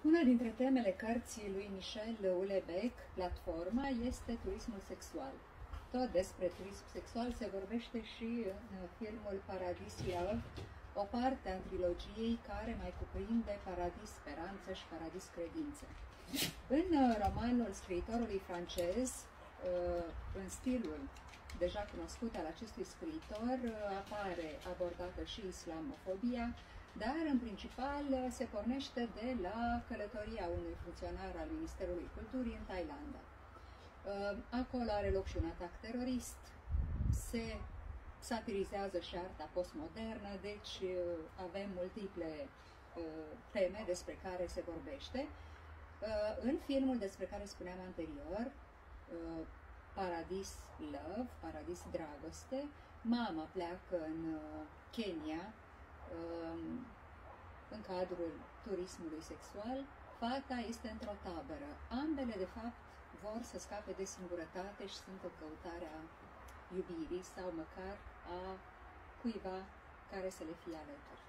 Una dintre temele cărții lui Michel Houellebecq, Platforma, este turismul sexual. Tot despre turism sexual se vorbește și în filmul Paradis Love, o parte a trilogiei care mai cuprinde Paradis Speranță și Paradis Credință. În romanul scriitorului francez, în stilul deja cunoscut al acestui scriitor, apare abordată și islamofobia, dar în principal se pornește de la călătoria unui funcționar al Ministerului Culturii în Thailanda. Acolo are loc și un atac terorist, se satirizează și arta postmodernă, deci avem multiple teme despre care se vorbește. În filmul despre care spuneam anterior, Paradis Love, Paradis Dragoste, mama pleacă în Kenya în cadrul turismului sexual, fata este într-o tabără. Ambele, de fapt, vor să scape de singurătate și sunt în căutarea iubirii sau măcar a cuiva care să le fie alături.